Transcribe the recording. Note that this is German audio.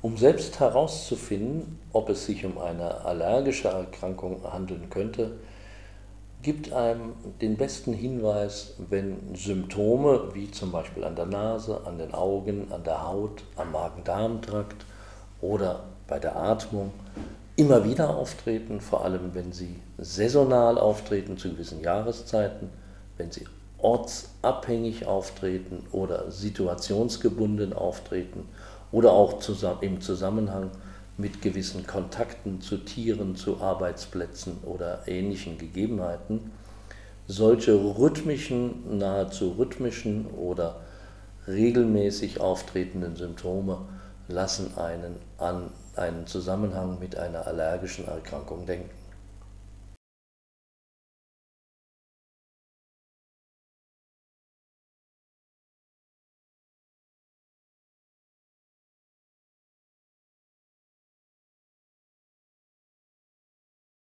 Um selbst herauszufinden, ob es sich um eine allergische Erkrankung handeln könnte, gibt einem den besten Hinweis, wenn Symptome wie zum Beispiel an der Nase, an den Augen, an der Haut, am Magen-Darm-Trakt oder bei der Atmung immer wieder auftreten, vor allem wenn sie saisonal auftreten zu gewissen Jahreszeiten, wenn sie ortsabhängig auftreten oder situationsgebunden auftreten oder auch im Zusammenhang mit gewissen Kontakten zu Tieren, zu Arbeitsplätzen oder ähnlichen Gegebenheiten. Solche rhythmischen, nahezu rhythmischen oder regelmäßig auftretenden Symptome lassen einen an einen Zusammenhang mit einer allergischen Erkrankung denken.